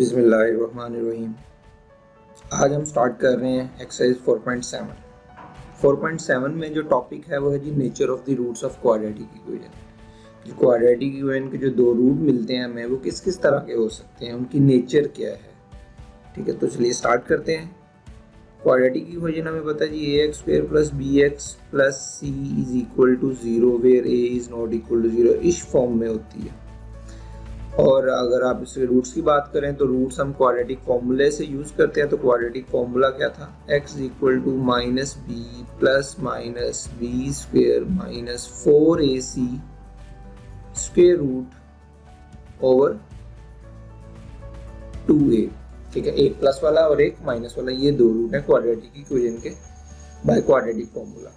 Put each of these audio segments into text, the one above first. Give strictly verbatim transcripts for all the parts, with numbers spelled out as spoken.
बिस्मिल्लाहिर्रहमानिर्रहीम। आज हम स्टार्ट कर रहे हैं exercise four point seven. Four point seven में जो टॉपिक है वो है जी nature of the roots of quadratic equation. जो क्वाड्रेटिक इक्वेशन के जो दो रूट मिलते हैं हमें, वो किस किस तरह के हो सकते हैं, उनकी नेचर क्या है। ठीक है, तो चलिए स्टार्ट करते हैं। क्वाड्रेटिक इक्वेशन हमें पता है जी a x square plus b x plus c is equal to zero where a is not equal to zero, इस फॉर्म में होती है। और अगर आप इसके रूट्स की बात करें तो रूट्स हम क्वाड्रेटिक फॉर्मूले से यूज करते हैं। तो क्वाड्रेटिक फॉर्मूला क्या था, x equal to minus b plus minus b square minus four A c square root over two a. ठीक है, एक प्लस वाला और एक माइनस वाला, ये दो रूट है क्वाड्रेटिक इक्वेशन के बाय क्वाड्रेटिक फॉर्मूला।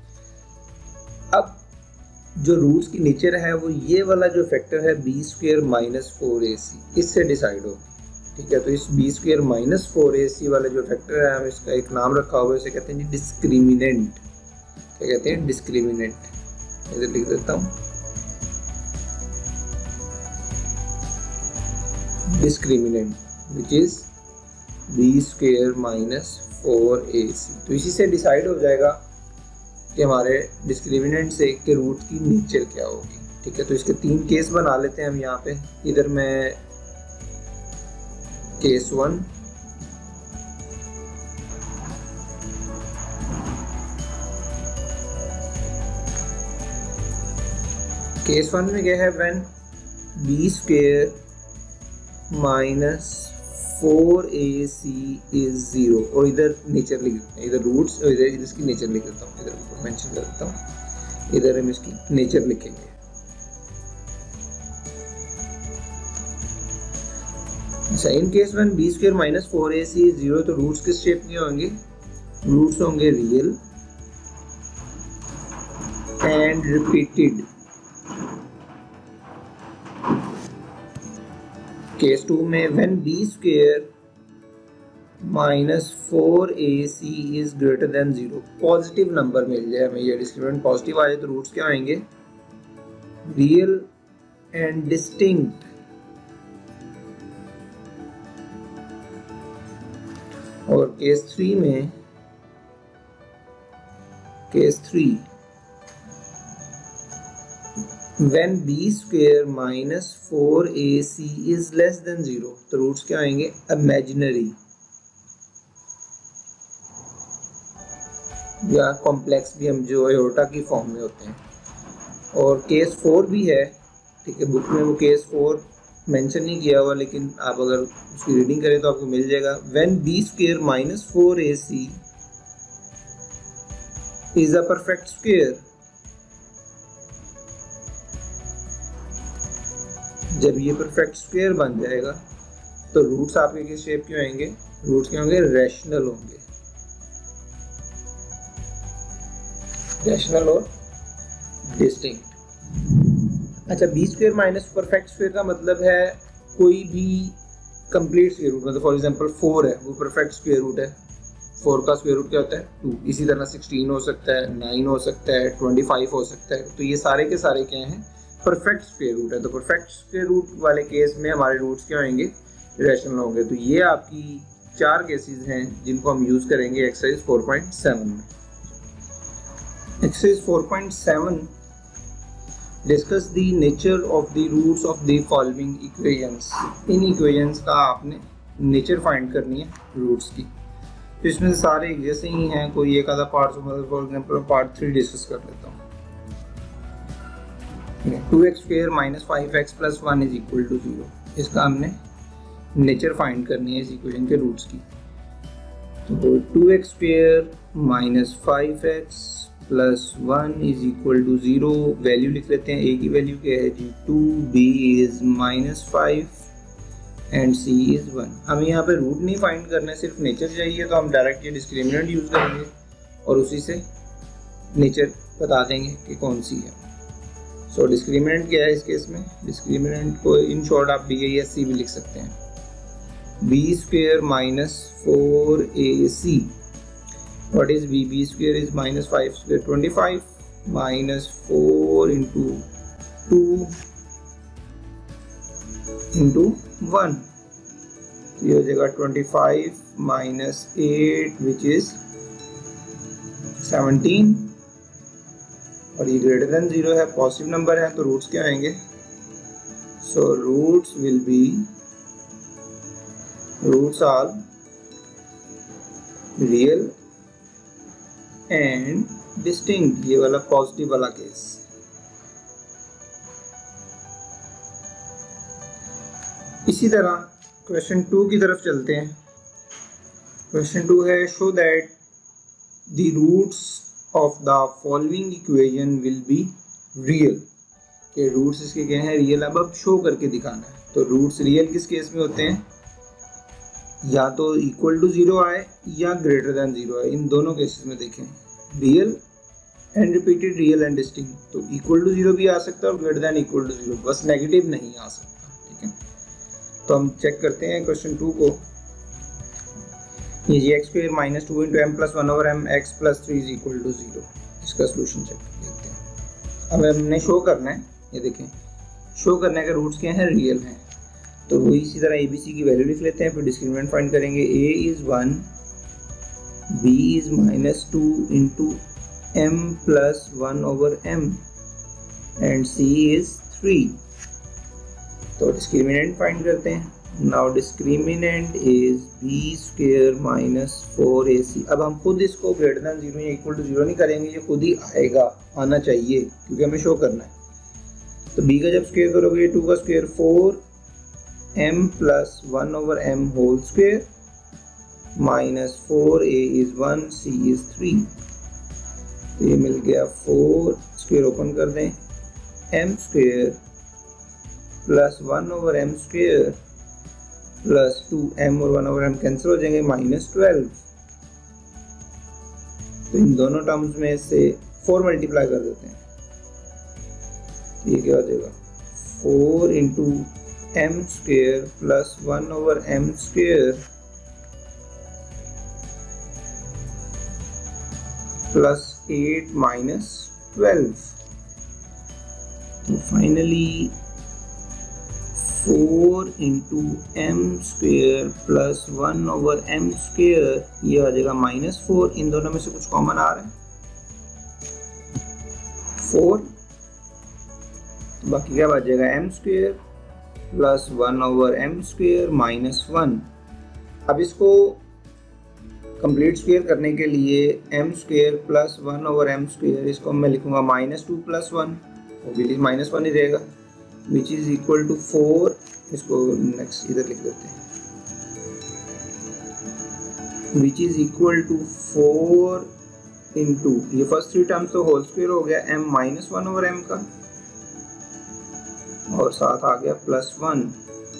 अब जो रूट्स की नेचर है वो ये वाला जो फैक्टर है बी स्क्वेयर माइनस फोर ए सी, इससे डिसाइड होगी। ठीक है, तो इस बी स्क्वेयर माइनस फोर ए सी वाला जो फैक्टर है, हम इसका एक नाम रखा हुआ है, इसे कहते हैं जी डिस्क्रिमिनेंट। क्या कहते हैं? डिस्क्रिमिनेंट। इधर लिख देता हूँ, discriminant which is b square minus four A c. तो इसी से डिसाइड हो जाएगा कि हमारे डिस्क्रिमिनेंट से के रूट की नेचर क्या होगी। ठीक है, तो इसके तीन केस बना लेते हैं हम यहाँ पे। इधर मैं केस वन, केस वन में क्या है, when b square minus four A c is zero. और इधर नेचर लिख देते हैं, इधर रूट्स और इधर इसकी नेचर लिख देता हूँ, इधर मेंशन कर देता हूँ, इधर हम इसकी नेचर लिखेंगे। अच्छा, in case when b square minus four A c is zero, तो रूट्स किस शेप के होंगे? रूट्स होंगे real and repeated. Case two में when b square minus four A c is greater than zero, positive number मिल जाए हमें, ये डिस्क्रिमिनेंट पॉजिटिव आ जाए तो रूट्स क्या आएंगे? Real and distinct. और केस थ्री में, case three when b square minus four A c is less than zero, तो रूट्स क्या आएंगे? इमेजिनरी या कॉम्प्लेक्स भी हम जो आयोटा की फॉर्म में होते हैं। और केस फोर भी है, ठीक है, बुक में वो केस फोर मेंशन नहीं किया हुआ, लेकिन आप अगर उसकी रीडिंग करें तो आपको मिल जाएगा। when b square minus four A c is a perfect square, जब ये परफेक्ट स्क्वायर बन जाएगा तो रूट्स आपके किस शेप के होंगे? रूट्स के होंगे रैशनल होंगे, रैशनल और डिस्टिंक्ट। अच्छा, b square minus perfect square का मतलब है कोई भी कंप्लीट स्क्वायर रूट। मतलब फॉर एग्जांपल फोर है, वो परफेक्ट स्क्वायर रूट है। फोर का स्क्वायर रूट क्या होता है? टू। इसी तरह सिक्सटीन हो सकता है, नाइन हो सकता है, ट्वेंटी फाइव हो सकता है। तो ये सारे के सारे क्या हैं? परफेक्ट स्क्वायर रूट है। तो परफेक्ट स्क्वायर रूट वाले केस में हमारे रूट्स क्या होंगे? रैशनल होंगे। तो ये आपकी चार केसेस हैं जिनको हम यूज करेंगे एक्सरसाइज फोर पॉइंट सेवन में। Exercise four point seven discuss the nature of the roots of the following equations. इन इक्वेशंस का आपने नेचर फाइंड करनी है रूट्स की। तो इसमें सारे एक जैसे ही हैं, कोई एक आधा part, for example part three discuss कर लेता हूँ। Two x square minus five x plus one is equal to zero, इसका हमने नेचर फाइंड करनी है इस इक्वेशन के रूट्स की। तो two x square minus five x plus one is equal to zero, value लिख लेते हैं। ए की वैल्यू क्या है जी? Two, b is minus five and c is one. हमें यहाँ पे रूट नहीं फाइंड करना है, सिर्फ नेचर चाहिए। तो हम डायरेक्ट ये डिस्क्रिमिनेंट यूज करेंगे और उसी से नेचर बता देंगे कि कौन सी है। सो so, डिस्क्रिमिनेंट क्या है इस केस में? डिस्क्रिमिनेंट को इन शॉर्ट आप बी एस सी भी लिख सकते हैं। B square minus four A c, what is b? B square is minus five square, twenty five minus four into two into one, ये हो जाएगा twenty five minus eight which is seventeen, और ये greater than zero है, positive number है, तो roots क्या आएंगे? So roots will be roots are real and distinct, ये वाला पॉजिटिव वाला केस। इसी तरह क्वेश्चन टू की तरफ चलते हैं। क्वेश्चन टू है show that the roots of the following equation will be real, के रूट्स इसके क्या हैं? रियल। अब अब शो करके दिखाना है। तो रूट्स रियल किस केस में होते हैं? या तो इक्वल टू जीरो आए या ग्रेटर देन जीरो आए। इन दोनों केसेस में देखें, real and repeated, real and distinct. तो इक्वल टू जीरो भी आ सकता है और greater than equal to zero, बस नेगेटिव नहीं आ सकता। ठीक है, तो हम चेक करते हैं क्वेश्चन टू को। ये जी x square minus two into m plus one over m x plus three is equal to zero. इसका सोल्यूशन चेक देखते हैं। अब हमने शो करना है, ये देखें, शो करने के रूट्स क्या हैं? रियल हैं। तो वही इसी तरह ए बी सी की वैल्यू लिख लेते हैं, फिर डिस्क्रिमिनेंट फाइंड करेंगे। A is one, b is minus two into m plus one over m and c is three. तो डिस्क्रिमिनेंट फाइंड करते हैं। Now discriminant is b square minus four A c. अब हम खुद इसको ग्रेटर देन जीरो या equal to zero नहीं करेंगे, ये खुद ही आएगा, आना चाहिए, क्योंकि हमें शो करना है। तो बी का जब स्क्वायर करोगे, टू का square four m plus one over m whole square minus four a is one, c is three. तो ये मिल गया फोर, स्क्वायर ओपन कर दें, m square plus one over m square plus two m और one over m cancel हो जाएंगे, minus twelve. तो इन दोनों टर्म्स में से फोर मल्टीप्लाई कर देते हैं, ये क्या हो जाएगा? Four into m square plus one over m square plus eight minus twelve. तो finally four into m square plus one over m square, ये आ जाएगा माइनस फोर। इन दोनों में से कुछ कॉमन आ रहा है, फोर, तो बाकी क्या बच जाएगा? M square plus one over m square minus one. अब इसको कंप्लीट स्क्वेयर करने के लिए m square plus one over m square, इसको मैं लिखूंगा minus two plus one, obviously minus one ही रहेगा, which is equal to four. इसको नेक्स्ट इधर लिख देते हैं, which is equal to four into, ये फर्स्ट थ्री टर्म्स तो होल स्क्वायर हो गया m minus one over M का, और साथ आ गया प्लस वन।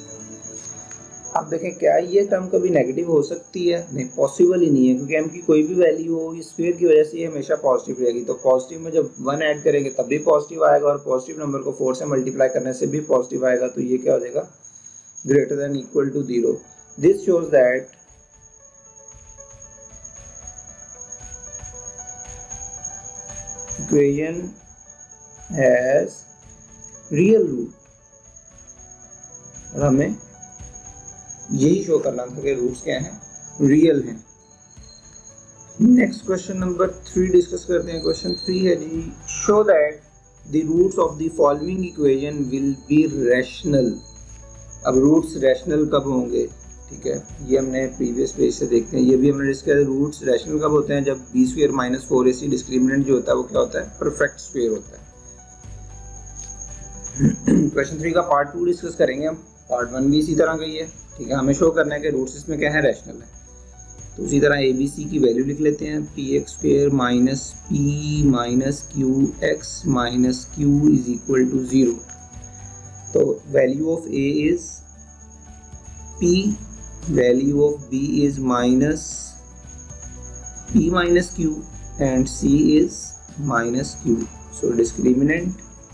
अब देखें, क्या ये टर्म कभी नेगेटिव हो सकती है? नहीं, पॉसिबल ही नहीं है, क्योंकि एम की कोई भी वैल्यू हो, इस स्क्वायर की वजह से ये हमेशा पॉजिटिव रहेगी। तो पॉजिटिव में जब वन ऐड करेंगे तब भी पॉजिटिव आएगा, और पॉजिटिव नंबर को फोर से मल्टीप्लाई करने से भी पॉजिटिव आएगा। तो ये क्या हो जाएगा? Greater than equal to zero. This shows that equation has real root, और हमें यही शो करना था कि रूट्स क्या हैं? रियल हैं। Next question number three discuss करते हैं। क्वेश्चन थ्री है जी, show that the roots of the following equation will be rational. अब रूट्स रैशनल कब होंगे? ठीक है, ये हमने प्रीवियस पेज से देखते हैं, ये भी हमने डिस्कस किया। रूट्स रैशनल कब होते हैं? जब बी स्क्वायर माइनस फोर ए सी डिस्क्रिमिनेंट जो होता है वो क्या होता है? परफेक्ट स्क्वायर होता है। क्वेश्चन थ्री का पार्ट टू डिस्कस करेंगे हम। पार्ट वन भी इसी तरह का ही है। ठीक है, हमें शो करना है कि रूट्स इसमें क्या है? रैशनल है। तो उसी तरह ए बी सी की वैल्यू लिख लेते हैं, p x square minus p minus q x minus q is equal to zero. तो value of a is p, value of b is minus p minus q and c is minus q. So discriminant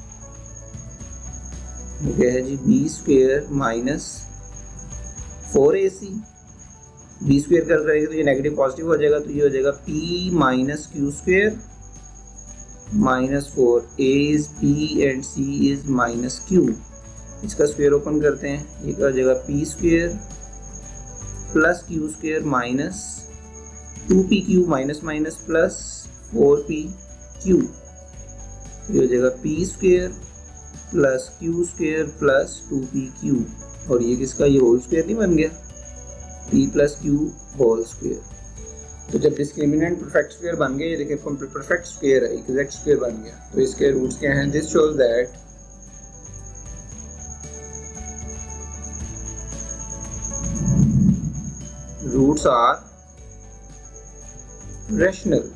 क्या है जी? B square minus four ए c, b square कर करेंगे तो ये negative positive हो जाएगा, तो ये हो जाएगा p minus q square minus four. A is p and c is minus q. इसका स्क्वायर ओपन करते हैं, ये क्या हो जाएगा? P square plus q square minus two p q minus minus plus four p q, ये हो जाएगा p square plus q square plus two p q, और ये किसका, ये होल स्क्वेयर नहीं बन गया, p plus q whole square. तो जब डिस्क्रिमिनेंट परफेक्ट स्क्वायर बन गया, ये देखिए परफेक्ट स्क्वायर है, एग्जैक्ट स्क्वायर बन गया, तो इसके रूट्स क्या हैं, this shows that roots are rational.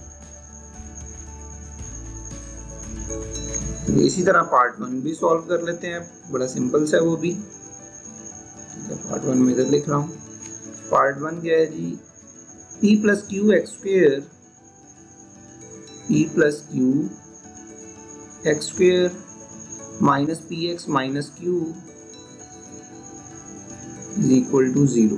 तो इसी तरह पार्ट वन भी सॉल्व कर लेते हैं, बड़ा सिंपल सा है वो भी। पार्ट वन में इधर लिख रहा हूँ। पार्ट वन क्या है जी, p plus q x square p plus q x square minus p x minus q is equal to zero.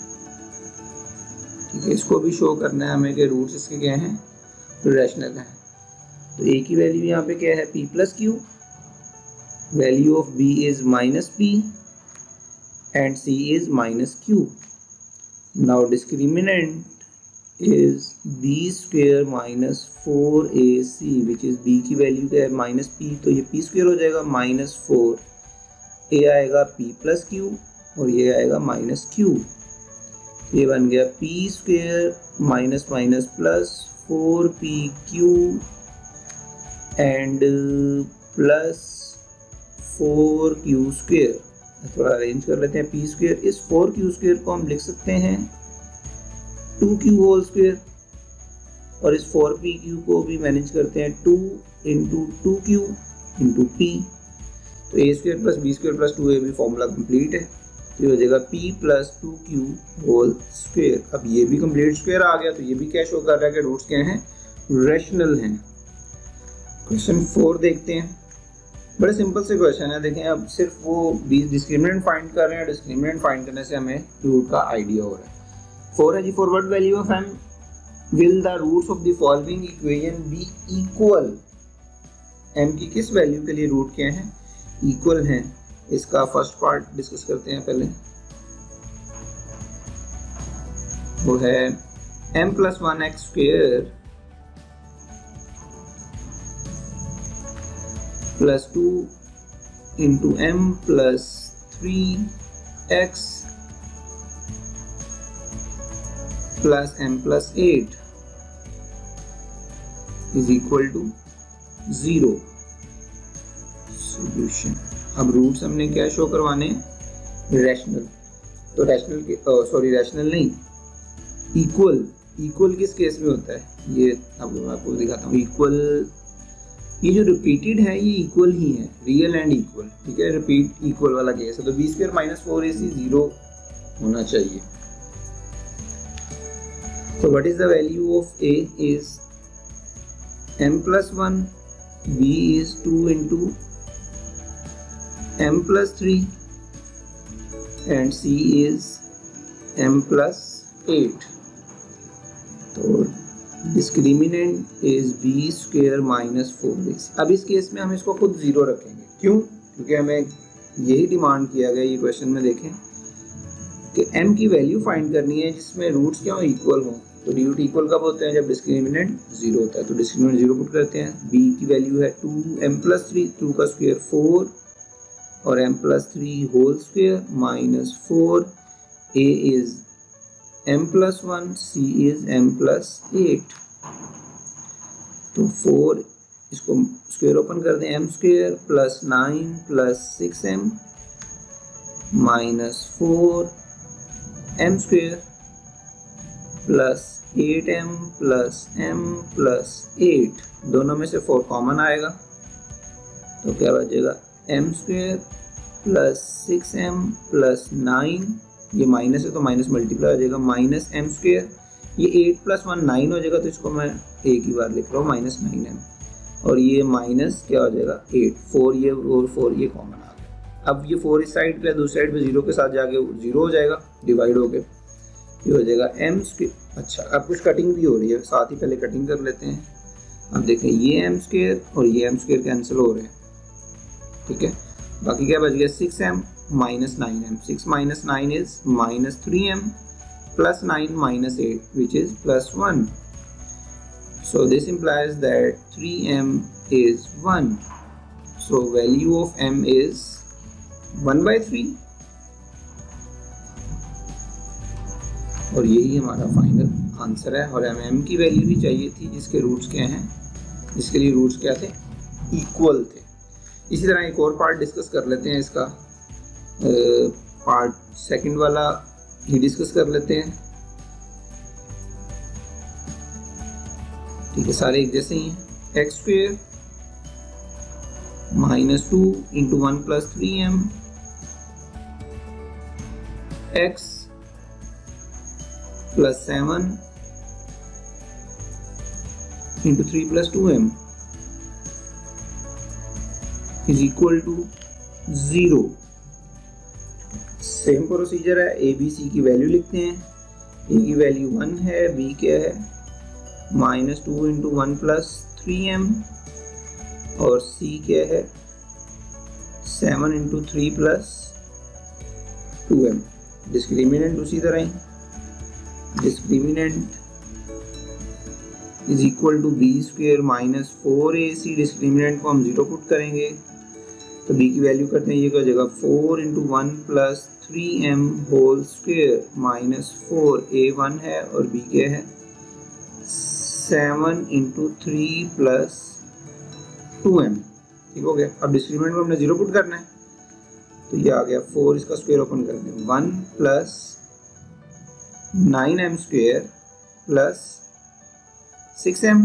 ठीक है, इसको भी शो करना है हमें कि रूट्स इसके क्या हैं, रैशनल हैं। तो a की वैल्यू यहाँ पे क्या है, p plus q, value of b is minus p and c is minus q. Now discriminant is b square minus four A c which is b की वैल्यू क्या है, माइनस p, तो ये p स्क्वेयर हो जाएगा minus four, a आएगा p plus q और ये आएगा माइनस q, ये बन गया p square minus minus plus four p q and plus four q square. थोड़ा अरेंज कर लेते हैं, पी स्क्वेयर, इस फोर क्यू स्क्वेयर को हम लिख सकते हैं टू क्यू होल स्क्वेयर, और इस फोर पी क्यू को भी मैनेज करते हैं two into two q into p. तो a square plus b square plus two a भी फॉर्मूला कंप्लीट है, तो ये हो जाएगा p plus two q whole square. अब ये भी कंप्लीट स्क्वेयर आ गया, तो ये भी क्या शो कर रहा है कि रूट्स क्या हैं, रैशनल हैं। क्वेश्चन फोर देखते हैं, बड़े सिंपल से क्वेश्चन है। देखें, अब सिर्फ वो डिस्क्रिमिनेंट फाइंड कर रहे हैं, डिस्क्रिमिनेंट फाइंड करने से हमें रूट का आइडिया हो रहा है। फोर है जी, for what value of m will the roots of the following equation be equal. m की किस वैल्यू के लिए रूट क्या है, इक्वल हैं। इसका फर्स्ट पार्ट डिस्कस करते हैं पहले, वो है m plus one x square plus two into m plus three x plus m plus eight is equal to zero. Solution. अब रूट्स हमने क्या शो करवाने, रैशनल। तो रैशनल के सॉरी रैशनल नहीं, इक्वल। इक्वल किस केस में होता है, ये अब मैं आपको दिखाता हूँ। इक्वल, ये जो रिपीटेड है ये इक्वल ही है, रियल एंड इक्वल। ठीक है, रिपीट इक्वल वाला केस है, तो बी स्क्वायर माइनस फोर ए सी जीरो होना चाहिए। तो what is the value of a is m plus one, b is two into m plus three and c is m plus eight. तो discriminant is b square minus four A c. अब इस case में हम इसको खुद zero रखेंगे, क्यों, क्योंकि हमें यही डिमांड किया गया ये क्वेश्चन में। देखें कि m की वैल्यू फाइंड करनी है जिसमें रूट्स क्या हो, इक्वल हो। तो रूट इक्वल कब होते हैं, जब डिस्क्रिमिनेंट जीरो होता है। तो डिस्क्रिमिनेंट जीरो पुट करते हैं। b की वैल्यू है two, m plus three, two का स्क्वायर फोर और m plus three whole square minus four, a is m plus one, c is m plus eight. तो फोर, इसको स्क्वायर ओपन कर दें, m square plus nine plus six m minus four m square plus eight m plus m plus eight. दोनों में से four common आएगा, तो क्या बचेगा, m square plus six m plus nine, ये माइनस है तो माइनस मल्टीप्लाई हो जाएगा, माइनस एम स्क्वेयर, ये एट प्लस वन नाइन हो जाएगा, तो इसको मैं एक ही बार लिख रहा हूँ, माइनस नाइन एम, और ये माइनस क्या हो जाएगा एट, फोर ये और फोर ये कॉमन आ गया। अब ये फोर इस साइड पे, दूसरी साइड पे जीरो के साथ जाके जीरो हो जाएगा, डिवाइड हो गए, ये हो जाएगा एम स्क्वेयर। अच्छा, अब कुछ कटिंग भी हो रही है, साथ ही पहले कटिंग कर लेते हैं। अब देखें, ये एम स्क्वेयर और ये एम स्क्वेयर कैंसिल हो रहे हैं। ठीक है, बाकी क्या बच गया, six m minus nine m, six minus nine is minus three m plus nine minus eight, which is plus one. So this implies that three m is one. So value of m is one by three. और यही हमारा final answer है। और हमें m की value भी चाहिए थी जिसके रूट्स क्या हैं, जिसके लिए रूट्स क्या थे, इक्वल थे। इसी तरह एक और पार्ट डिस्कस कर लेते हैं, इसका पार्ट सेकंड वाला ही डिस्कस कर लेते हैं। ठीक है, सारे एक जैसे ही हैं। X square minus two into one plus three m x plus seven into three plus two m is equal to zero. Same procedure है, ए बी सी की वैल्यू लिखते हैं। ए की वैल्यू वन है, बी क्या है minus two into one plus three M, और C क्या है seven into three plus two M. Discriminant उसी तरह ही, discriminant is equal to B square minus four A C. Discriminant को हम जीरो पुट करेंगे तो बी की वैल्यू करते हैं, ये क्या हो जाएगा four into one plus three m whole square minus four. A one है और बी क्या है seven into three plus two m. ठीक हो गया। अब डिस्क्रिमिनेंट को हमने जीरो पुट करना है तो ये आ गया फोर, इसका स्क्वायर ओपन कर दें, one plus nine m square plus six m,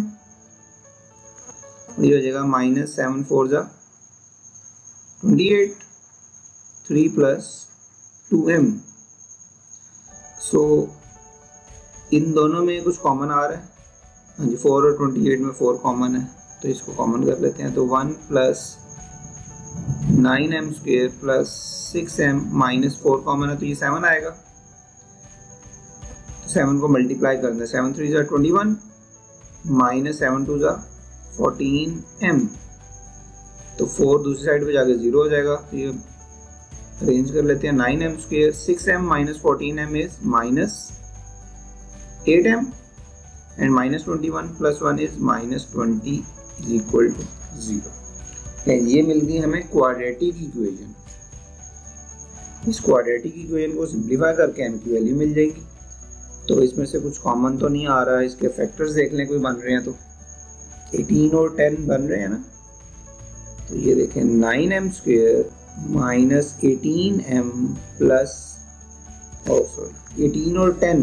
ये हो जाएगा माइनस सेवन फोर जा twenty eight, three plus two m. So इन दोनों में कुछ कॉमन आ रहा है, हाँ जी, फोर और ट्वेंटी एट में फोर कॉमन है तो इसको कॉमन कर लेते हैं। तो one plus nine m square plus six m minus four common है तो ये सेवन आएगा। तो सेवन को मल्टीप्लाई कर दें, सेवन थ्री जा twenty one minus seven two जा फोर्टीन एम, तो फोर दूसरी साइड पे जाके जीरो हो जाएगा। तो ये अरेंज कर लेते हैं, nine m square six m minus fourteen m is minus eight m and minus twenty one plus one is minus twenty is equal to zero. ये मिल गई हमें क्वाड्रेटिक इक्वेशन। इस क्वाड्रेटिक इक्वेशन को सिंप्लीफाई करके m की value मिल जाएगी। तो इसमें से कुछ कॉमन तो नहीं आ रहा, इसके फैक्टर्स देख लें कोई बन रहे हैं तो एटीन और टेन बन रहे हैं ना। तो ये देखें nine m square minus eighteen m plus और सॉरी एटीन और ten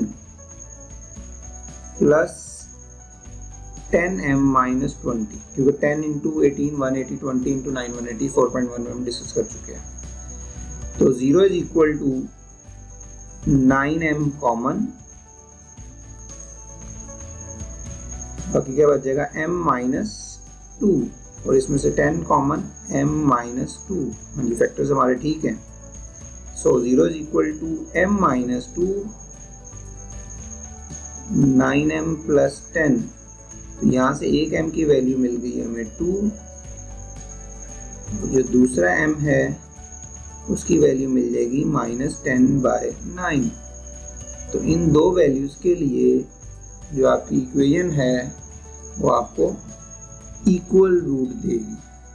plus ten m minus twenty, क्योंकि ten into eighteen one eighty, twenty into nine one eighty, four point one में हम डिस्कस कर चुके हैं। तो zero is equal to nine m common, बाकी क्या बच जाएगा m माइनस टू, और इसमें से ten common m minus two. हाँ जी, फैक्टर्स हमारे ठीक हैं। So zero is equal to m minus two, nine m plus ten. तो यहाँ से एक m की वैल्यू मिल गई हमें टू, जो दूसरा m है उसकी वैल्यू मिल जाएगी माइनस टेन बाय नाइन। तो इन दो वैल्यूज के लिए जो आपकी इक्वेशन है वो आपको इक्वल रूट देगी।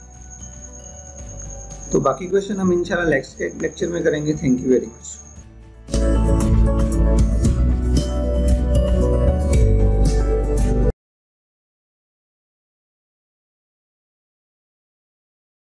तो बाकी क्वेश्चन हम इंशाल्लाह नेक्स्ट लेक्चर में करेंगे। Thank you very much.